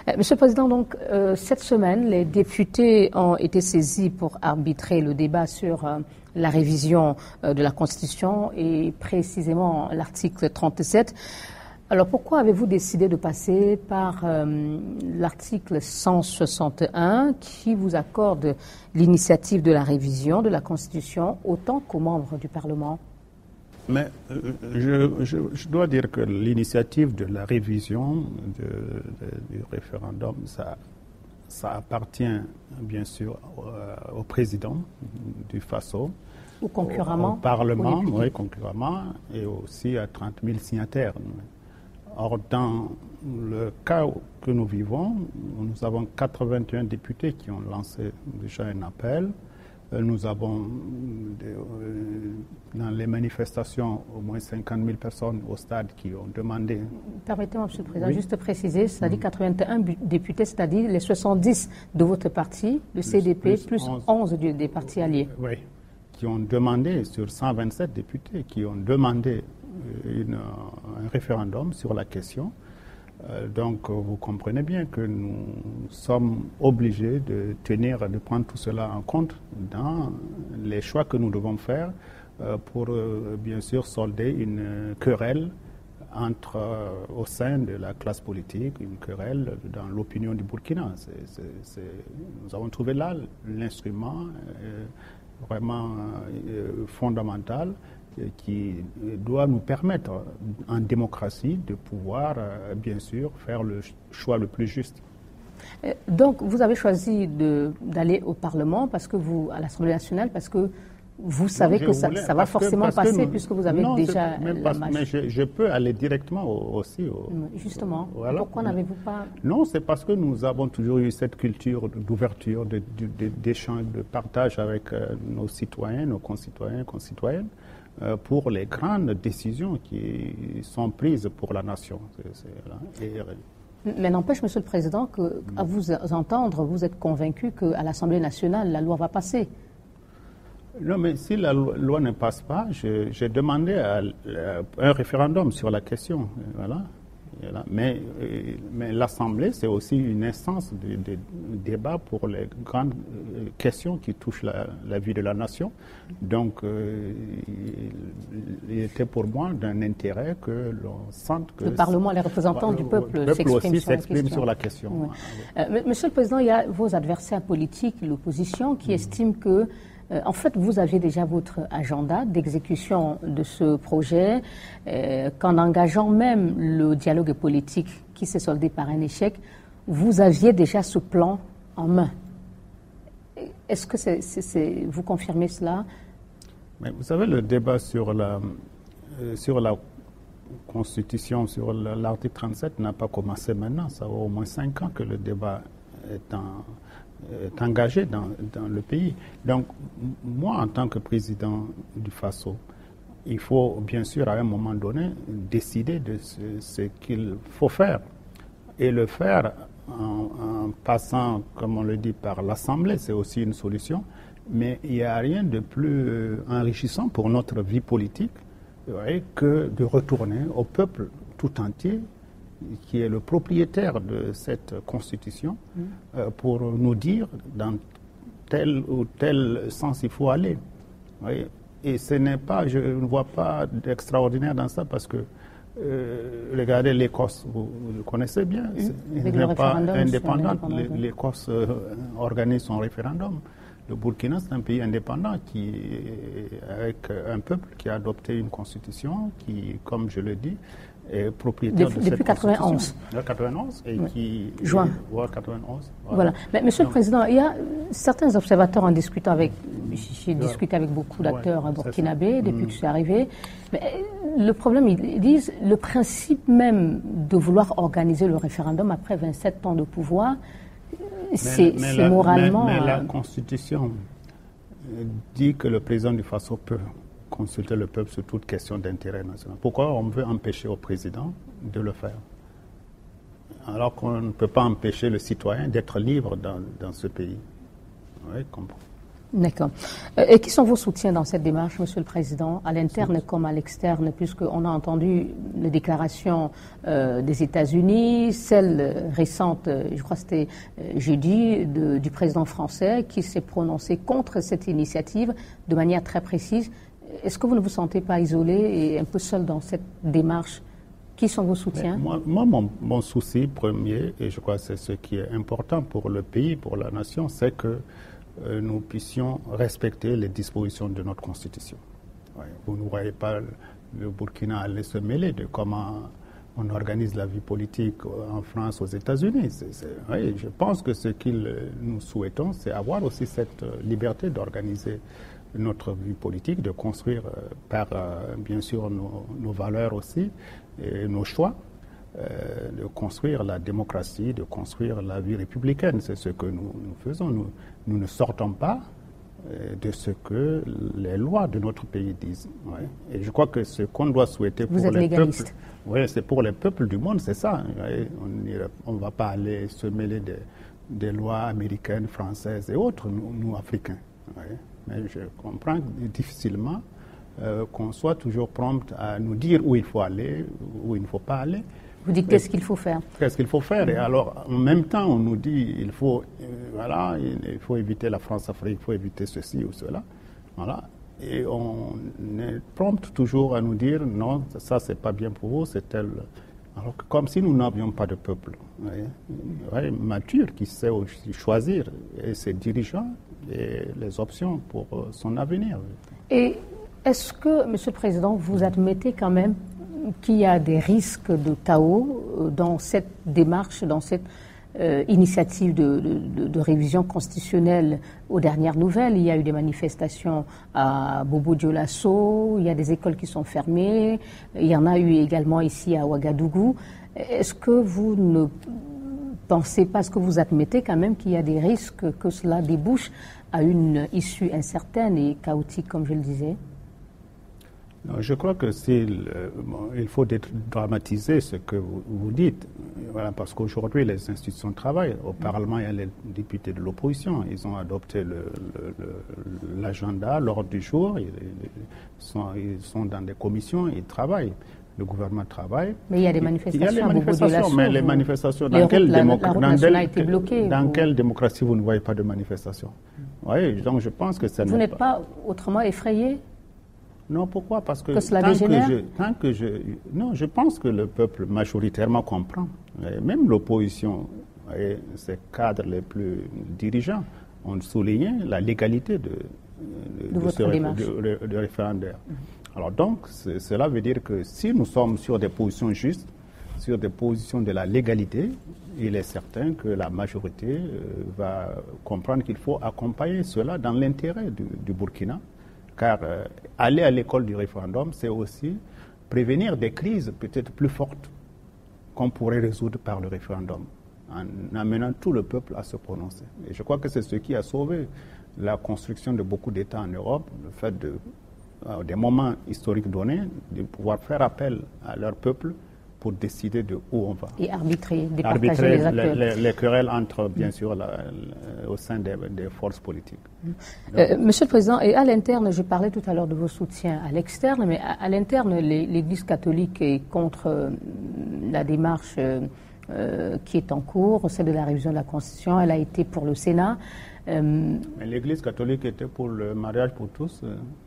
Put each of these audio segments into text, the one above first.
Monsieur le Président, donc, cette semaine, les députés ont été saisis pour arbitrer le débat sur la révision de la Constitution et précisément l'article 37. Alors pourquoi avez-vous décidé de passer par l'article 161 qui vous accorde l'initiative de la révision de la Constitution autant qu'aux membres du Parlement? Mais je dois dire que l'initiative de la révision du référendum, ça appartient bien sûr au président du FASO, ou concurremment, au Parlement, oui, concurremment, et aussi à 30 000 signataires. Or, dans le cas que nous vivons, nous avons 81 députés qui ont lancé déjà un appel. Nous avons, dans les manifestations, au moins 50 000 personnes au stade qui ont demandé... Permettez-moi, Monsieur le Président, juste préciser, c'est-à-dire 81 députés, c'est-à-dire les 70 de votre parti, le CDP, plus 11 des partis alliés. Oui, qui ont demandé, sur 127 députés, qui ont demandé un référendum sur la question. Donc, vous comprenez bien que nous sommes obligés de prendre tout cela en compte dans les choix que nous devons faire pour, bien sûr, solder une querelle au sein de la classe politique, une querelle dans l'opinion du Burkina. Nous avons trouvé là l'instrument vraiment fondamental qui doit nous permettre, en démocratie, de pouvoir, bien sûr, faire le choix le plus juste. Donc, vous avez choisi d'aller au Parlement, à l'Assemblée nationale, parce que vous savez que ça va forcément passer, puisque vous avez déjà la majorité. Mais je peux aller directement aussi. Justement, voilà. Pourquoi n'avez-vous pas... Non, c'est parce que nous avons toujours eu cette culture d'ouverture, d'échange, de partage avec nos citoyens, nos concitoyens, concitoyennes, pour les grandes décisions qui sont prises pour la nation. Mais n'empêche, Monsieur le Président, qu'à vous entendre, vous êtes convaincu qu'à l'Assemblée nationale, la loi va passer. Non, mais si la loi ne passe pas, j'ai demandé un référendum sur la question. Voilà. Mais l'Assemblée, c'est aussi une instance de débat pour les grandes questions qui touchent la vie de la nation. Donc, il était pour moi d'un intérêt que l'on sente que... Le Parlement, les représentants du peuple s'expriment sur la question. Oui. Monsieur le Président, il y a vos adversaires politiques, l'opposition, qui estiment que en fait, vous aviez déjà votre agenda d'exécution de ce projet, qu'en engageant même le dialogue politique qui s'est soldé par un échec, vous aviez déjà ce plan en main. Est-ce que vous confirmez cela? Mais vous savez, le débat sur la Constitution, sur l'article 37 n'a pas commencé maintenant. Ça fait au moins 5 ans que le débat est engagé dans le pays. Donc, moi, en tant que président du FASO, il faut bien sûr, à un moment donné, décider de ce qu'il faut faire. Et le faire en passant, comme on le dit, par l'Assemblée, c'est aussi une solution. Mais il n'y a rien de plus enrichissant pour notre vie politique que de retourner au peuple tout entier, qui est le propriétaire de cette Constitution, pour nous dire dans tel ou tel sens il faut aller. Oui. Et ce n'est pas, je ne vois pas d'extraordinaire dans ça, parce que regardez l'Écosse, vous le connaissez bien, elle n'est pas indépendante. L'Écosse organise son référendum. Le Burkina, c'est un pays indépendant avec un peuple qui a adopté une constitution qui, comme je le dis, est propriétaire de cette constitution. Depuis 91 et qui... Juin. 91. Voilà. Mais Monsieur le Président, il y a certains observateurs en discutant avec... J'ai discuté avec beaucoup d'acteurs burkinabés depuis que je suis arrivé. Mais le problème, ils disent, le principe même de vouloir organiser le référendum après 27 ans de pouvoir, c'est moralement... Mais la Constitution dit que le président du FASO peut consulter le peuple sur toute question d'intérêt national. Pourquoi on veut empêcher au président de le faire? Alors qu'on ne peut pas empêcher le citoyen d'être libre dans ce pays. Oui, D'accord. Et qui sont vos soutiens dans cette démarche, Monsieur le Président, à l'interne comme à l'externe, puisqu'on a entendu les déclarations des États-Unis, celle récente, je crois que c'était jeudi, du président français qui s'est prononcé contre cette initiative de manière très précise. Est-ce que vous ne vous sentez pas isolé et un peu seul dans cette démarche? Qui sont vos soutiens? Moi, mon souci premier, et je crois que c'est ce qui est important pour le pays, pour la nation, c'est que nous puissions respecter les dispositions de notre Constitution. Ouais, vous ne voyez pas le Burkina aller se mêler de comment on organise la vie politique en France, aux États-Unis. Oui, je pense que ce que nous souhaitons, c'est avoir aussi cette liberté d'organiser notre vie politique, de construire par, bien sûr, nos valeurs aussi, et nos choix, de construire la démocratie, de construire la vie républicaine. C'est ce que nous faisons. Nous ne sortons pas de ce que les lois de notre pays disent. Ouais. Et je crois que ce qu'on doit souhaiter pour les peuples, c'est pour les peuples du monde, c'est ça. Ouais. On ne va pas aller se mêler des lois américaines, françaises et autres, nous Africains. Ouais. Mais je comprends difficilement qu'on soit toujours prompt à nous dire où il faut aller, où il ne faut pas aller. Vous dites qu'est-ce qu'il faut faire? Qu'est-ce qu'il faut faire? Et alors, en même temps, on nous dit il faut éviter la France-Afrique, il faut éviter ceci ou cela. Voilà. Et on est prompt toujours à nous dire non, ça c'est pas bien pour vous, c'est tel. Alors que comme si nous n'avions pas de peuple mature qui sait aussi choisir et ses dirigeants et les options pour son avenir. Et est-ce que, Monsieur le Président, vous admettez quand même qu'il y a des risques de chaos dans cette démarche, dans cette initiative de révision constitutionnelle? Aux dernières nouvelles, il y a eu des manifestations à Bobo-Dioulasso, il y a des écoles qui sont fermées, il y en a eu également ici à Ouagadougou. Est-ce que vous ne pensez pas, est-ce que vous admettez quand même qu'il y a des risques que cela débouche à une issue incertaine et chaotique, comme je le disais? Non, je crois que il faut dédramatiser ce que vous dites, voilà, parce qu'aujourd'hui les institutions travaillent. Au Parlement, il y a les députés de l'opposition, ils ont adopté l'agenda, l'ordre du jour, ils sont dans des commissions, ils travaillent. Le gouvernement travaille. Mais il y a des manifestations. Il y a les manifestations, mais les manifestations, dans quelle démocratie vous ne voyez pas de manifestations? Oui, donc je pense que ça. Vous n'êtes pas autrement effrayé? Non, pourquoi? Parce que, je pense que le peuple majoritairement comprend. Et même l'opposition, ces cadres les plus dirigeants, ont souligné la légalité de ce référendaire. Alors donc, cela veut dire que si nous sommes sur des positions justes, sur des positions de la légalité, il est certain que la majorité va comprendre qu'il faut accompagner cela dans l'intérêt du Burkina. Car aller à l'école du référendum, c'est aussi prévenir des crises peut-être plus fortes qu'on pourrait résoudre par le référendum, en amenant tout le peuple à se prononcer. Et je crois que c'est ce qui a sauvé la construction de beaucoup d'États en Europe, le fait des moments historiques donnés, de pouvoir faire appel à leur peuple pour décider de où on va. Et arbitrer, départager les acteurs. Les querelles entre, bien sûr, au sein des forces politiques. Monsieur le Président, et à l'interne, je parlais tout à l'heure de vos soutiens à l'externe, mais à l'interne, l'Église catholique est contre la démarche qui est en cours, celle de la révision de la Constitution. Elle a été pour le Sénat. Mais l'Église catholique était pour le mariage pour tous,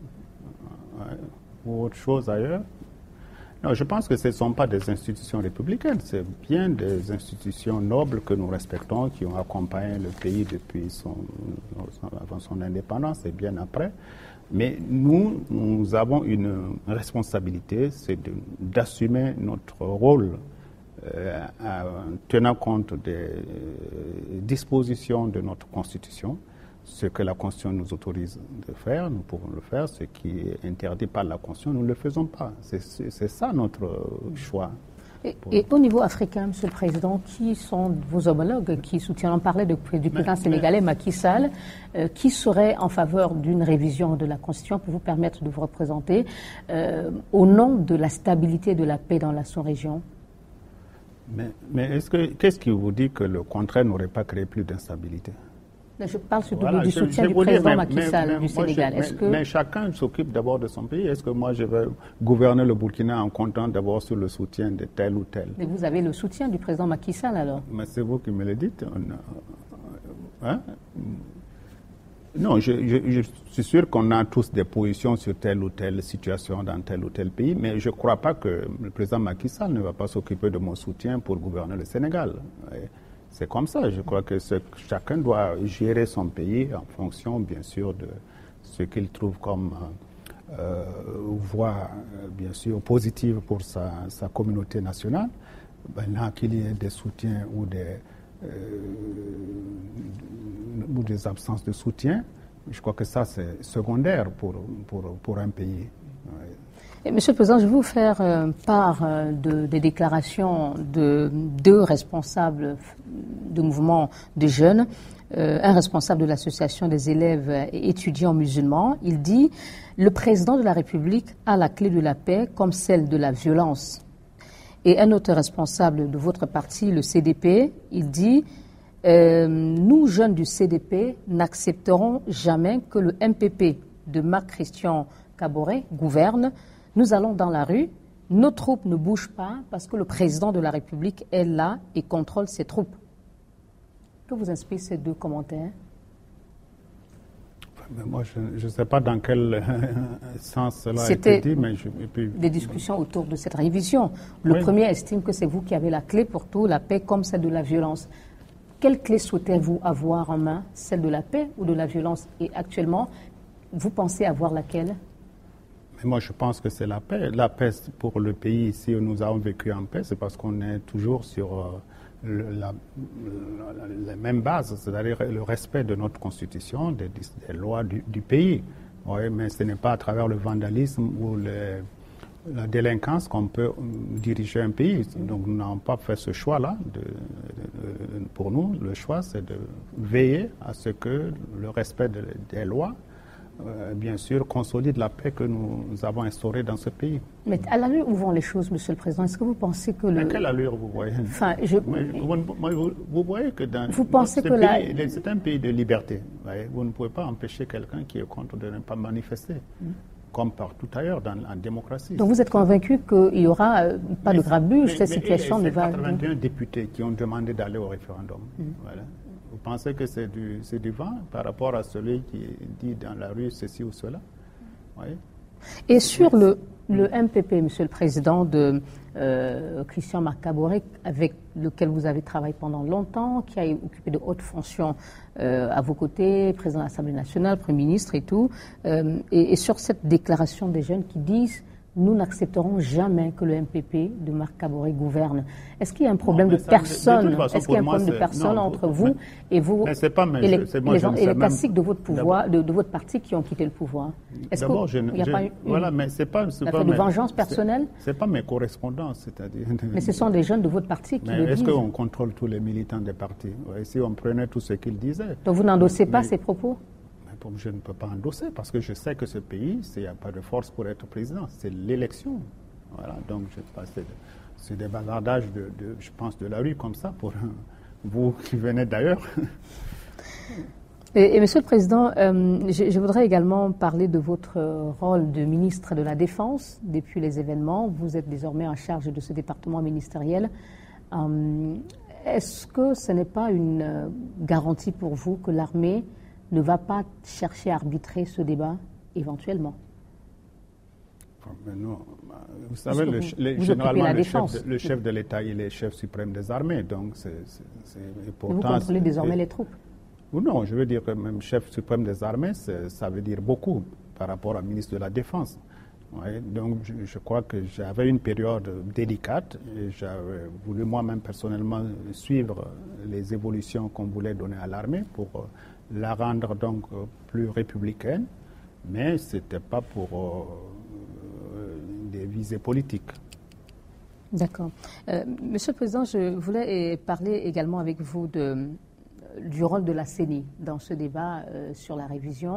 ou autre chose ailleurs. Non, je pense que ce ne sont pas des institutions républicaines, c'est bien des institutions nobles que nous respectons, qui ont accompagné le pays depuis avant son indépendance et bien après. Mais nous avons une responsabilité, c'est d'assumer notre rôle en tenant compte des dispositions de notre Constitution. Ce que la Constitution nous autorise de faire, nous pouvons le faire. Ce qui est interdit par la Constitution, nous ne le faisons pas. C'est ça notre choix. Et au niveau africain, Monsieur le Président, qui sont vos homologues qui soutiennent? On parlait du président sénégalais Macky Sall, qui serait en faveur d'une révision de la Constitution pour vous permettre de vous représenter au nom de la stabilité et de la paix dans la sous-région? Mais qu'est-ce qui vous dit que le contraire n'aurait pas créé plus d'instabilité? Je parle surtout du soutien du président Macky Sall du Sénégal. Mais chacun s'occupe d'abord de son pays. Est-ce que moi je vais gouverner le Burkina en comptant d'abord sur le soutien de tel ou tel? Mais vous avez le soutien du président Macky Sall alors? Mais c'est vous qui me le dites. Hein? Non, je suis sûr qu'on a tous des positions sur telle ou telle situation dans tel ou tel pays, mais je ne crois pas que le président Macky Sall ne va pas s'occuper de mon soutien pour gouverner le Sénégal. C'est comme ça. Je crois que chacun doit gérer son pays en fonction, bien sûr, de ce qu'il trouve comme voie, bien sûr, positive pour sa communauté nationale. Maintenant, qu'il y ait des soutiens ou des absences de soutien, je crois que ça, c'est secondaire pour un pays. Et Monsieur le Président, je vais vous faire part des déclarations de deux responsables de mouvements de jeunes. Un responsable de l'association des élèves et étudiants musulmans, il dit « Le président de la République a la clé de la paix comme celle de la violence ». Et un autre responsable de votre parti, le CDP, il dit « Nous, jeunes du CDP, n'accepterons jamais que le MPP de Marc-Christian Kaboré gouverne. Nous allons dans la rue, nos troupes ne bougent pas parce que le président de la République est là et contrôle ses troupes. » Que vous inspirent ces deux commentaires? Mais moi, je ne sais pas dans quel sens cela a été dit. Mais des discussions autour de cette révision. Le premier estime que c'est vous qui avez la clé pour tout, la paix comme celle de la violence. Quelle clé souhaitez-vous avoir en main? Celle de la paix ou de la violence? Et actuellement, vous pensez avoir laquelle? Mais moi, je pense que c'est la paix. La paix pour le pays, si nous avons vécu en paix, c'est parce qu'on est toujours sur les mêmes bases, c'est-à-dire le respect de notre constitution, des lois du pays. Oui, mais ce n'est pas à travers le vandalisme ou la délinquance qu'on peut diriger un pays. Donc nous n'avons pas fait ce choix-là. Pour nous, le choix, c'est de veiller à ce que le respect des lois bien sûr, consolide la paix que nous avons instaurée dans ce pays. Mais à l'allure où vont les choses, Monsieur le Président, est-ce que vous pensez que À quelle allure vous voyez? Enfin, vous voyez que dans vous pensez que c'est un pays de liberté. Vous ne pouvez pas empêcher quelqu'un qui est contre de ne pas manifester, comme partout ailleurs en démocratie. Donc vous êtes convaincu qu'il n'y aura pas de grabuge, cette situation ne va... 81 députés qui ont demandé d'aller au référendum. Voilà. Vous pensez que c'est du vent par rapport à celui qui dit dans la rue ceci ou cela? Oui. Et sur le MPP, Monsieur le Président, de Christian Marc Kaboré, avec lequel vous avez travaillé pendant longtemps, qui a occupé de hautes fonctions à vos côtés, président de l'Assemblée nationale, Premier ministre et tout, et sur cette déclaration des jeunes qui disent nous n'accepterons jamais que le MPP de Marc Kaboré gouverne. Est-ce qu'il y a un problème de personne? Est-ce qu'il y a un problème de personne entre vous et vous et les classiques de votre pouvoir, de votre parti qui ont quitté le pouvoir? Est-ce qu'il n'y a pas voilà, mais c'est pas de vengeance personnelle? C'est pas mes correspondants, c'est-à-dire. Mais ce sont des jeunes de votre parti qui le disent. Est-ce qu'on contrôle tous les militants des partis? Si on prenait tout ce qu'ils disaient. Donc vous n'endossez pas ces propos? Je ne peux pas endosser parce que je sais que ce pays, il n'y a pas de force pour être président. C'est l'élection. Voilà. Donc, c'est des bavardages, je pense, de la rue comme ça pour vous qui venez d'ailleurs. Et Monsieur le Président, je voudrais également parler de votre rôle de ministre de la Défense depuis les événements. Vous êtes désormais en charge de ce département ministériel. Est-ce que ce n'est pas une garantie pour vous que l'armée ne va pas chercher à arbitrer ce débat éventuellement? Mais non. Vous savez, généralement, le chef de l'État, il est chef suprême des armées. Donc, vous contrôlez désormais les troupes? Ou non, je veux dire que même chef suprême des armées, ça veut dire beaucoup par rapport au ministre de la Défense. Ouais, donc, je crois que j'avais une période délicate et j'avais voulu moi-même personnellement suivre les évolutions qu'on voulait donner à l'armée pour la rendre donc plus républicaine, mais ce n'était pas pour des visées politiques. D'accord. Monsieur le Président, je voulais parler également avec vous du rôle de la CENI dans ce débat sur la révision.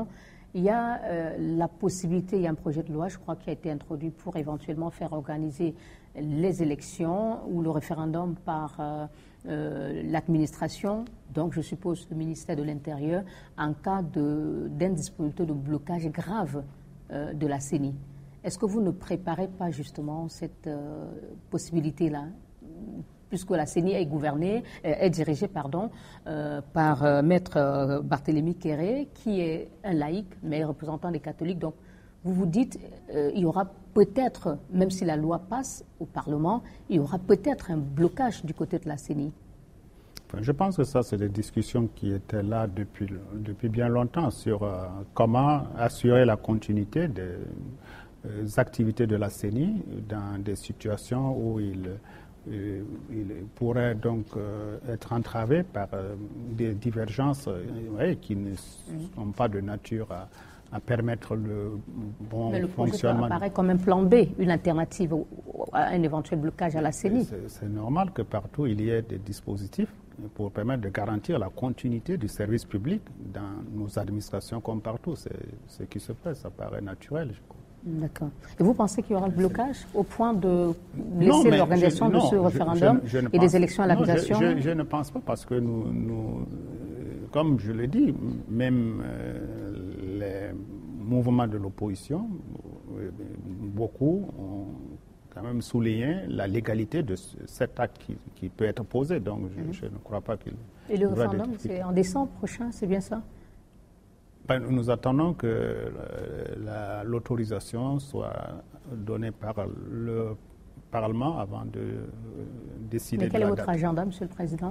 Il y a la possibilité, il y a un projet de loi, je crois, qui a été introduit pour éventuellement faire organiser les élections ou le référendum par l'administration, donc je suppose le ministère de l'Intérieur, en cas d'indisponibilité, de blocage grave de la CENI. Est-ce que vous ne préparez pas justement cette possibilité-là, puisque la CENI est dirigée par Maître Barthélémy Kéré, qui est un laïc, mais représentant des catholiques. Donc, vous vous dites, il y aura peut-être, même si la loi passe au Parlement, il y aura peut-être un blocage du côté de la CENI. Enfin, je pense que ça, c'est des discussions qui étaient là depuis bien longtemps sur comment assurer la continuité des activités de la CENI dans des situations où il pourrait donc être entravé par des divergences qui ne sont pas de nature à permettre le bon mais le fonctionnement. Ça apparaît comme un plan B, une alternative à un éventuel blocage à la CENI. C'est normal que partout il y ait des dispositifs pour permettre de garantir la continuité du service public dans nos administrations comme partout. C'est ce qui se fait, ça paraît naturel, je crois. D'accord. Et vous pensez qu'il y aura le blocage au point de laisser l'organisation de ce référendum et des élections à l'habitation? Je ne pense pas parce que nous comme je l'ai dit, même les mouvements de l'opposition, beaucoup ont quand même souligné la légalité de cet acte qui peut être posé. Donc je ne crois pas qu'il... Et le référendum, c'est en décembre prochain, c'est bien ça? Nous attendons que l'autorisation soit donnée par le Parlement avant de décider de la date. Mais quel est votre agenda, Monsieur le Président?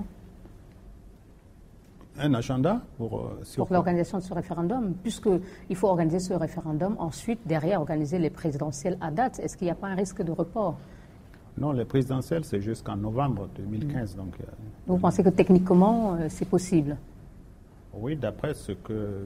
Un agenda pour l'organisation de ce référendum, puisqu'il faut organiser ce référendum, ensuite, derrière, organiser les présidentielles à date. Est-ce qu'il n'y a pas un risque de report? Non, les présidentielles, c'est jusqu'en novembre 2015. Donc, vous pensez que techniquement, c'est possible? Oui, d'après ce que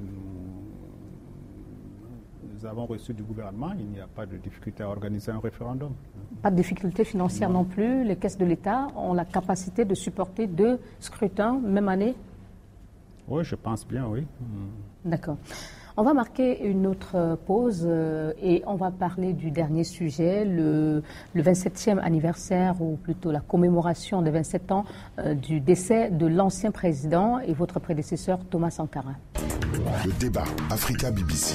nous avons reçu du gouvernement, il n'y a pas de difficulté à organiser un référendum. Pas de difficulté financière non plus. Les caisses de l'État ont la capacité de supporter 2 scrutins, même année? Oui, je pense bien, oui. D'accord. On va marquer une autre pause et on va parler du dernier sujet, le 27e anniversaire, ou plutôt la commémoration des 27 ans du décès de l'ancien président et votre prédécesseur Thomas Sankara. Le débat Africa-BBC.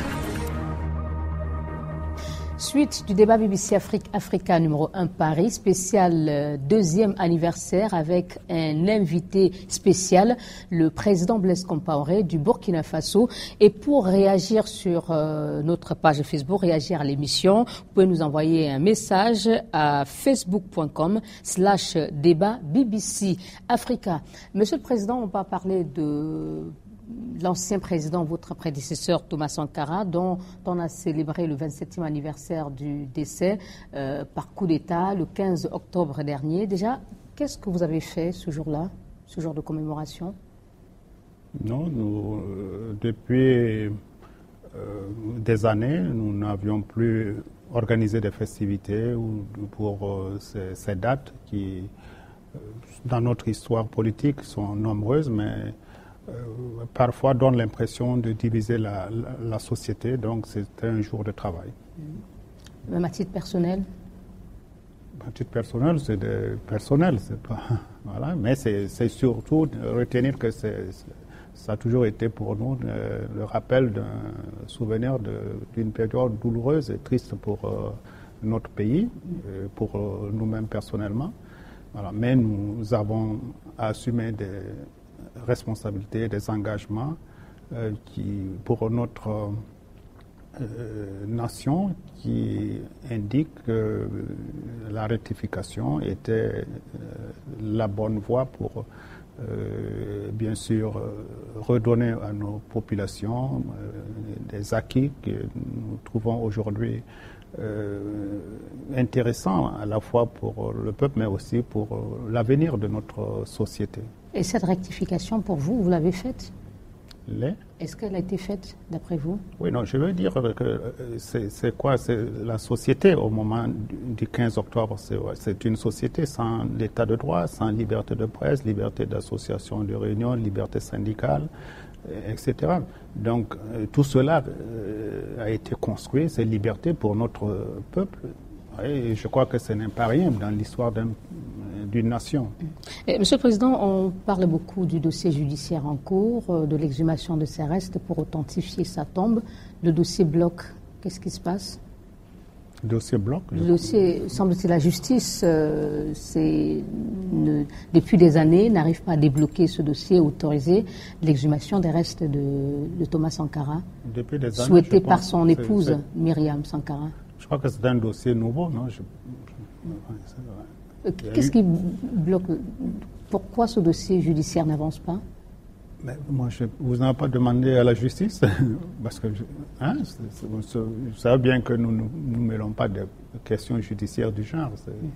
Suite du débat BBC Africa numéro 1 Paris, spécial 2e anniversaire avec un invité spécial, le président Blaise Compaoré du Burkina Faso. Et pour réagir sur notre page Facebook, réagir à l'émission, vous pouvez nous envoyer un message à facebook.com/débat BBC Africa. Monsieur le Président, on va parler de l'ancien président, votre prédécesseur Thomas Sankara, dont on a célébré le 27e anniversaire du décès par coup d'État le 15 octobre dernier. Déjà, qu'est-ce que vous avez fait ce jour-là, ce jour de commémoration? Non, depuis des années, nous n'avions plus organisé des festivités pour ces dates qui, dans notre histoire politique, sont nombreuses, mais parfois donne l'impression de diviser la société, donc c'est un jour de travail. Même à titre personnel? À titre personnel, c'est personnel, c'est pas voilà, mais c'est surtout retenir que ça a toujours été pour nous le rappel d'un souvenir d'une période douloureuse et triste pour notre pays, pour nous-mêmes personnellement. Voilà, mais nous avons assumé des responsabilités, des engagements pour notre nation qui indiquent que la rectification était la bonne voie pour bien sûr redonner à nos populations des acquis que nous trouvons aujourd'hui intéressants à la fois pour le peuple mais aussi pour l'avenir de notre société. Et cette rectification, pour vous, vous l'avez faite? Est-ce qu'elle a été faite, d'après vous? Oui, non, je veux dire que c'est quoi? C'est la société au moment du 15 octobre. C'est une société sans l'état de droit, sans liberté de presse, liberté d'association, de réunion, liberté syndicale, etc. Donc, tout cela a été construit, ces libertés pour notre peuple. Et je crois que ce n'est pas rien dans l'histoire d'une nation. Monsieur le Président, on parle beaucoup du dossier judiciaire en cours, de l'exhumation de ses restes pour authentifier sa tombe. Le dossier bloque. Qu'est-ce qui se passe? Le dossier bloque? Le dossier, semble-t-il, la justice, depuis des années, n'arrive pas à débloquer ce dossier, autoriser l'exhumation des restes de Thomas Sankara, depuis des années, souhaité par son épouse, Myriam Sankara. Je crois que c'est un dossier nouveau, non? Qu'est-ce qui bloque? Pourquoi ce dossier judiciaire n'avance pas? Mais moi, vous n'avez pas demandé à la justice? Parce que, vous savez bien que nous ne mêlons pas de questions judiciaires du genre.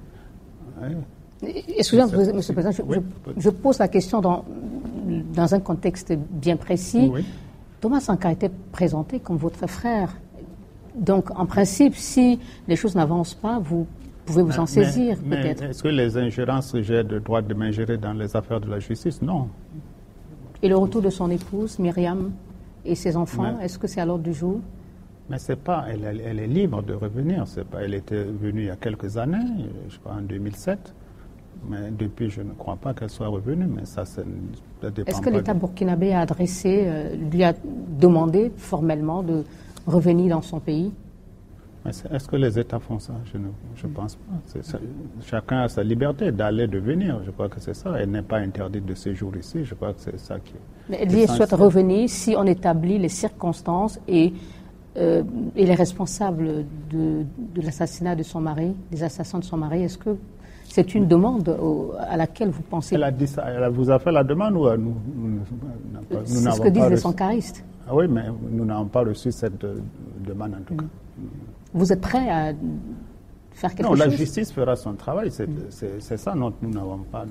Excusez-moi, Monsieur le Président, je pose la question dans un contexte bien précis. Oui. Thomas Sankara était présenté comme votre frère. Donc, en principe, si les choses n'avancent pas, vous pouvez vous en saisir, peut-être. Est-ce que les ingérences, j'ai le droit de m'ingérer dans les affaires de la justice? Non. Et le retour de son épouse, Myriam, et ses enfants, est-ce que c'est à l'ordre du jour? Mais c'est pas, elle est libre de revenir. Elle était venue il y a quelques années, je crois en 2007. Mais depuis, je ne crois pas qu'elle soit revenue. Mais ça dépend. Est-ce que l'État burkinabé a lui a demandé formellement de revenir dans son pays? Est-ce que les États font ça? Je ne pense pas. Chacun a sa liberté d'aller, de venir. Je crois que c'est ça. Elle n'est pas interdite de séjour ici. Je crois que c'est ça qui est. Mais elle souhaite revenir si on établit les circonstances et les responsables de l'assassinat de son mari, des assassins de son mari. Est-ce que c'est une demande à laquelle vous pensez? Elle a dit ça. Elle vous a fait la demande ou nous n'avons pas? C'est ce que disent les sankaristes. Ah oui, mais nous n'avons pas reçu cette demande en tout cas. Vous êtes prêt à faire quelque chose? Non, la justice fera son travail. C'est ça. Nous n'avons pas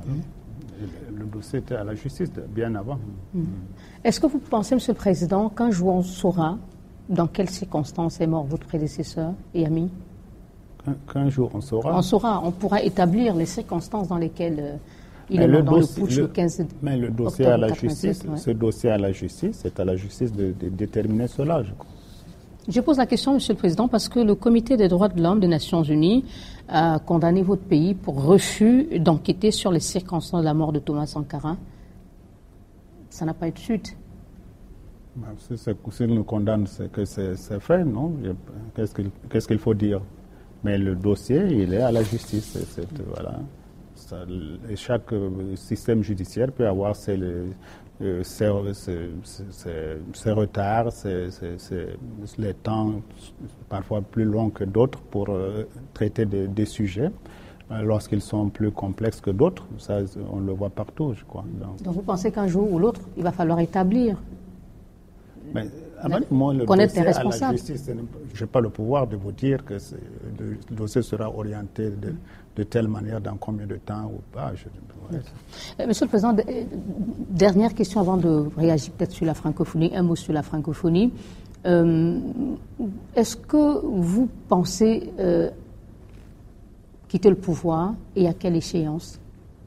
le dossier était à la justice bien avant. Est-ce que vous pensez, Monsieur le Président, qu'un jour on saura dans quelles circonstances est mort votre prédécesseur et ami? Qu'un jour on saura? On saura. On pourra établir les circonstances dans lesquelles il est mort dans le putsch le 15 octobre. Mais le dossier à la 87, justice, ce dossier à la justice, c'est à la justice de déterminer cela, je crois. Je pose la question, Monsieur le Président, parce que le Comité des droits de l'homme des Nations Unies a condamné votre pays pour refus d'enquêter sur les circonstances de la mort de Thomas Sankara. Ça n'a pas eu de suite. S'il nous condamne, c'est que c'est fait, non? Qu'est-ce qu'il faut dire? Mais le dossier, il est à la justice. Voilà. Et chaque système judiciaire peut avoir ses retards, les temps parfois plus longs que d'autres pour traiter des sujets lorsqu'ils sont plus complexes que d'autres. Ça, on le voit partout, je crois. Donc vous pensez qu'un jour ou l'autre, il va falloir établir, connaître les responsables? Je n'ai pas le pouvoir de vous dire que le dossier sera orienté de telle manière, dans combien de temps ou pas. Monsieur le Président, dernière question avant de réagir peut-être sur la francophonie, un mot sur la francophonie. Est-ce que vous pensez quitter le pouvoir et à quelle échéance?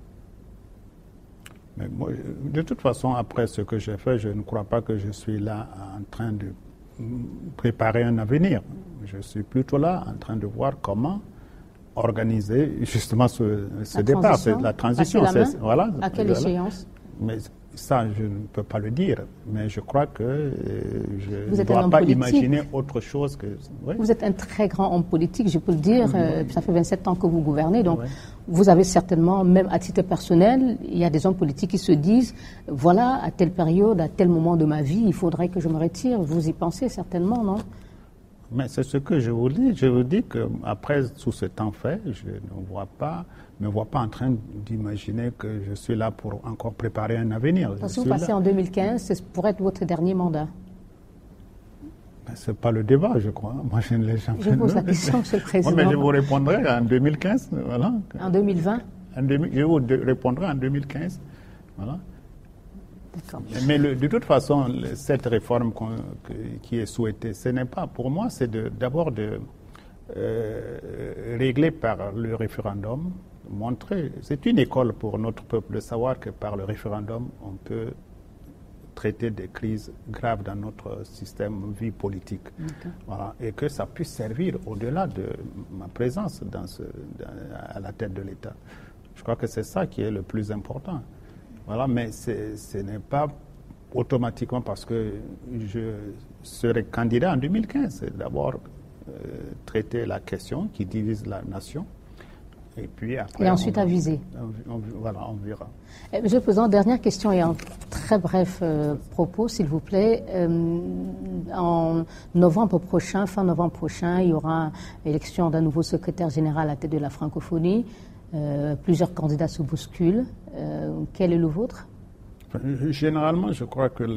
Mais moi, de toute façon, après ce que j'ai fait, je ne crois pas que je suis là en train de préparer un avenir. Je suis plutôt là en train de voir comment organiser justement ce départ, la transition. Voilà, à quelle échéance? Mais ça, je ne peux pas le dire. Mais je crois que je ne dois pas imaginer autre chose que... Oui. Vous êtes un très grand homme politique, je peux le dire. Ça fait 27 ans que vous gouvernez. Donc, vous avez certainement, même à titre personnel, il y a des hommes politiques qui se disent, voilà, à telle période, à tel moment de ma vie, il faudrait que je me retire. Vous y pensez certainement, non? Mais c'est ce que je vous dis. Je vous dis qu'après tout ce temps fait, je ne me vois pas en train d'imaginer que je suis là pour encore préparer un avenir. Parce que vous passez en 2015, ce pourrait être votre dernier mandat. Ce n'est pas le débat, je crois. Moi, je ne l'ai jamais. Je pose la question, Monsieur le Président. Mais je vous répondrai en 2015. Voilà. En 2020 Je vous répondrai en 2015. Voilà. Mais de toute façon, cette réforme qui est souhaitée, ce n'est pas, pour moi, c'est d'abord de régler par le référendum, montrer, c'est une école pour notre peuple de savoir que par le référendum, on peut traiter des crises graves dans notre système vie politique. Voilà, et que ça puisse servir au-delà de ma présence à la tête de l'État. Je crois que c'est ça qui est le plus important. Voilà, mais ce n'est pas automatiquement parce que je serai candidat en 2015. C'est d'abord traiter la question qui divise la nation. Et puis après. Et ensuite aviser. Voilà, on verra. Monsieur le Président, dernière question et un très bref propos, s'il vous plaît. En novembre prochain, fin novembre prochain, il y aura élection d'un nouveau secrétaire général à la tête de la francophonie. Plusieurs candidats se bousculent. Quel est le vôtre? Généralement, je crois que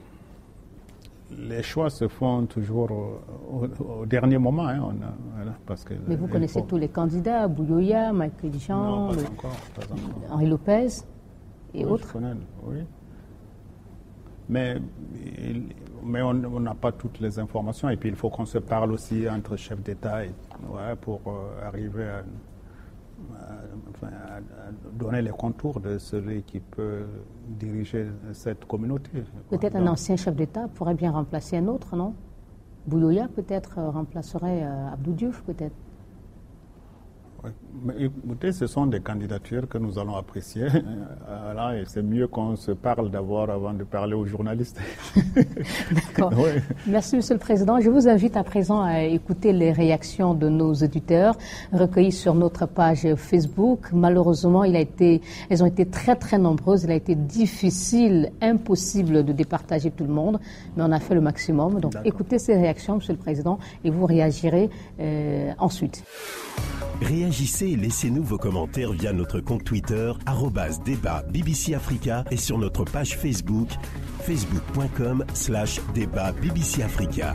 les choix se font toujours au dernier moment. Hein, parce que mais vous connaissez tous les candidats, Bouyoya, Michael Jean, Henri Lopez et autres. Je connais, oui. Mais on n'a pas toutes les informations. Et puis il faut qu'on se parle aussi entre chefs d'État pour arriver à donner les contours de celui qui peut diriger cette communauté. Peut-être un ancien chef d'État pourrait bien remplacer un autre, non? Bouyoya peut-être remplacerait Abdou Diouf, peut-être. Oui. Mais écoutez, ce sont des candidatures que nous allons apprécier. Et c'est mieux qu'on se parle d'abord avant de parler aux journalistes. D'accord. Oui. Merci, Monsieur le Président. Je vous invite à présent à écouter les réactions de nos auditeurs recueillies sur notre page Facebook. Malheureusement, elles ont été très, très nombreuses. Il a été difficile, impossible de départager tout le monde, mais on a fait le maximum. Donc, écoutez ces réactions, Monsieur le Président, et vous réagirez ensuite. Réagissez et laissez-nous vos commentaires via notre compte Twitter @débat BBC Africa et sur notre page Facebook facebook.com/débat BBC Africa.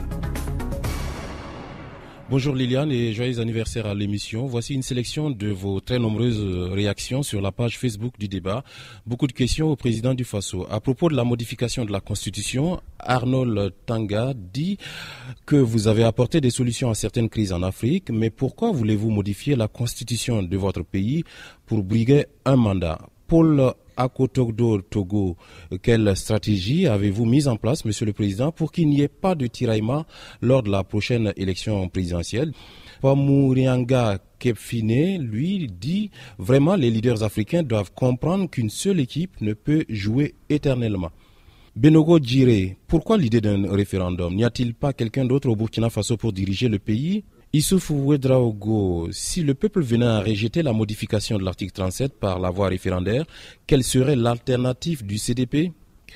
Bonjour Liliane et joyeux anniversaire à l'émission. Voici une sélection de vos très nombreuses réactions sur la page Facebook du débat. Beaucoup de questions au président du Faso. À propos de la modification de la Constitution, Arnold Tanga dit que vous avez apporté des solutions à certaines crises en Afrique, mais pourquoi voulez-vous modifier la Constitution de votre pays pour briguer un mandat? Paul Akotogdo Togo, quelle stratégie avez-vous mise en place, Monsieur le Président, pour qu'il n'y ait pas de tiraillement lors de la prochaine élection présidentielle? Pamourianga Kepfine, lui, dit vraiment les leaders africains doivent comprendre qu'une seule équipe ne peut jouer éternellement. Benogo Djiré, pourquoi l'idée d'un référendum? N'y a-t-il pas quelqu'un d'autre au Burkina Faso pour diriger le pays? Issoufou Ouedraogo, si le peuple venait à rejeter la modification de l'article 37 par la voie référendaire, quelle serait l'alternative du CDP?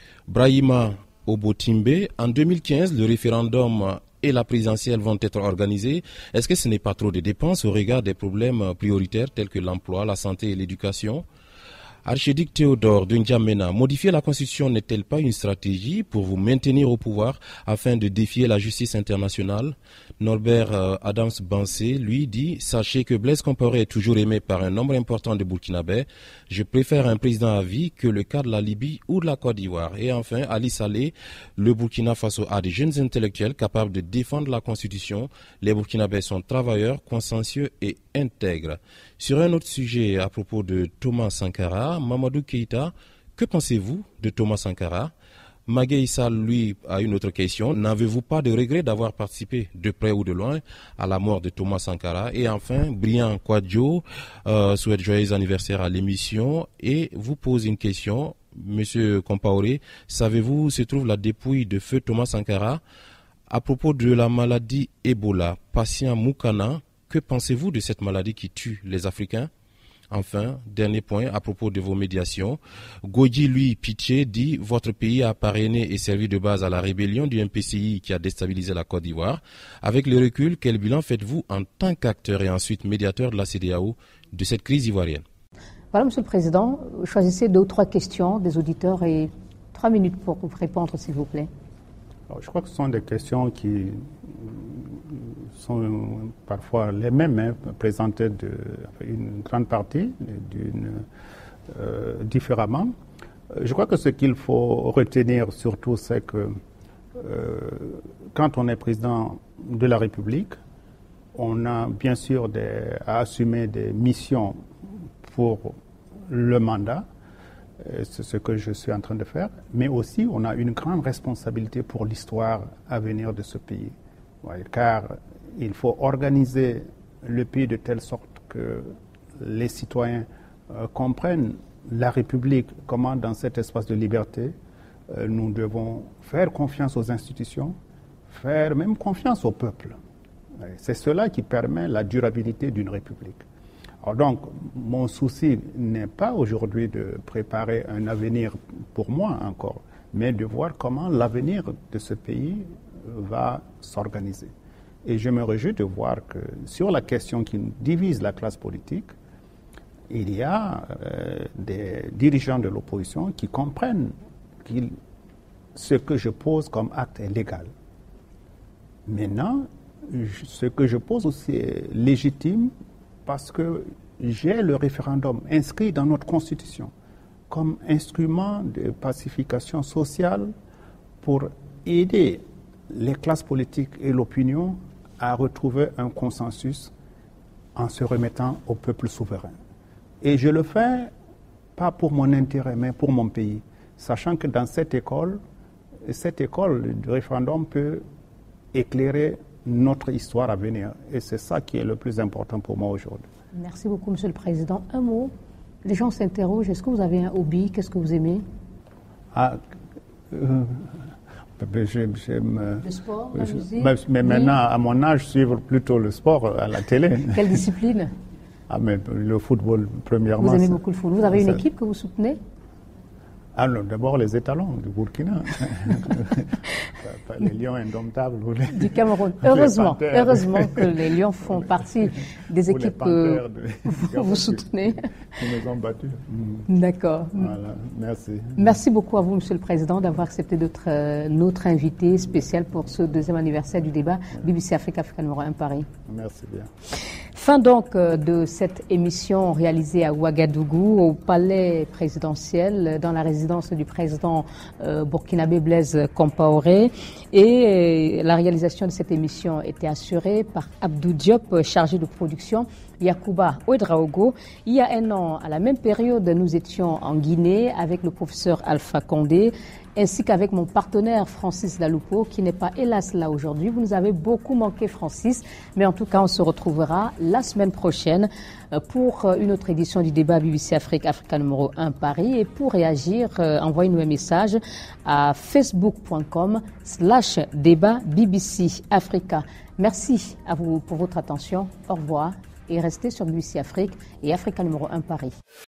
Brahima Obotimbe, en 2015, le référendum et la présidentielle vont être organisés. Est-ce que ce n'est pas trop de dépenses au regard des problèmes prioritaires tels que l'emploi, la santé et l'éducation? Archiduc Théodore de N'Djamena, modifier la Constitution n'est-elle pas une stratégie pour vous maintenir au pouvoir afin de défier la justice internationale? Norbert Adams Bansé, lui, dit « Sachez que Blaise Compaoré est toujours aimé par un nombre important de Burkinabés. Je préfère un président à vie que le cas de la Libye ou de la Côte d'Ivoire. » Et enfin, Ali Saleh, le Burkina Faso a des jeunes intellectuels capables de défendre la Constitution. Les Burkinabés sont travailleurs, consciencieux et intègres. Sur un autre sujet à propos de Thomas Sankara, Mamadou Keïta, que pensez-vous de Thomas Sankara? Magué Issa, lui, a une autre question. N'avez-vous pas de regret d'avoir participé de près ou de loin à la mort de Thomas Sankara? Et enfin, Brian Kwadjo souhaite joyeux anniversaire à l'émission et vous pose une question. Monsieur Compaoré, savez-vous où se trouve la dépouille de feu Thomas Sankara? À propos de la maladie Ebola, patient Moukana, que pensez-vous de cette maladie qui tue les Africains? Enfin, dernier point à propos de vos médiations. Godji, lui, Pitié, dit « Votre pays a parrainé et servi de base à la rébellion du MPCI qui a déstabilisé la Côte d'Ivoire. Avec le recul, quel bilan faites-vous en tant qu'acteur et ensuite médiateur de la CEDEAO de cette crise ivoirienne ?» Voilà, Monsieur le Président, choisissez 2 ou 3 questions des auditeurs et 3 minutes pour vous répondre, s'il vous plaît. Alors, je crois que ce sont des questions qui sont parfois les mêmes, présentées une grande partie différemment. Je crois que ce qu'il faut retenir surtout, c'est que quand on est président de la République, on a bien sûr à assumer des missions pour le mandat, c'est ce que je suis en train de faire, mais aussi on a une grande responsabilité pour l'histoire à venir de ce pays. Ouais, car il faut organiser le pays de telle sorte que les citoyens comprennent la République, comment dans cet espace de liberté, nous devons faire confiance aux institutions, faire même confiance au peuple. C'est cela qui permet la durabilité d'une République. Alors donc, mon souci n'est pas aujourd'hui de préparer un avenir pour moi encore, mais de voir comment l'avenir de ce pays va s'organiser. Et je me réjouis de voir que sur la question qui divise la classe politique, il y a des dirigeants de l'opposition qui comprennent que ce que je pose comme acte est légal. Maintenant, ce que je pose aussi est légitime parce que j'ai le référendum inscrit dans notre Constitution comme instrument de pacification sociale pour aider les classes politiques et l'opinion à retrouver un consensus en se remettant au peuple souverain. Et je le fais pas pour mon intérêt, mais pour mon pays, sachant que dans cette école du référendum peut éclairer notre histoire à venir. Et c'est ça qui est le plus important pour moi aujourd'hui. Merci beaucoup, Monsieur le Président. Un mot, les gens s'interrogent, est-ce que vous avez un hobby? Qu'est-ce que vous aimez? J'aime le sport, la musique? Mais maintenant, à mon âge, suivre plutôt le sport à la télé. Quelle discipline? Mais le football, premièrement. Vous aimez beaucoup le foot. Vous avez une équipe que vous soutenez? D'abord les étalons du Burkina. Les lions indomptables. Du Cameroun. Heureusement que les lions font partie des équipes que vous soutenez. Ils nous ont battus. D'accord. Voilà, merci. Merci beaucoup à vous, Monsieur le Président, d'avoir accepté d'être notre invité spécial pour ce deuxième anniversaire du débat BBC Africa numéro 1 Paris. Merci bien. Fin donc de cette émission réalisée à Ouagadougou, au palais présidentiel, dans la résidence du président burkinabé Blaise Compaoré. Et la réalisation de cette émission était assurée par Abdou Diop, chargé de production, Yacouba Ouedraogo. Il y a un an, à la même période, nous étions en Guinée avec le professeur Alpha Condé, ainsi qu'avec mon partenaire Francis Daloupo, qui n'est pas hélas là aujourd'hui. Vous nous avez beaucoup manqué, Francis, mais en tout cas, on se retrouvera la semaine prochaine pour une autre édition du débat BBC Africa numéro 1 Paris. Et pour réagir, envoyez-nous un message à facebook.com/débat BBC Africa. Merci à vous pour votre attention. Au revoir et restez sur BBC Afrique et Africa numéro 1 Paris.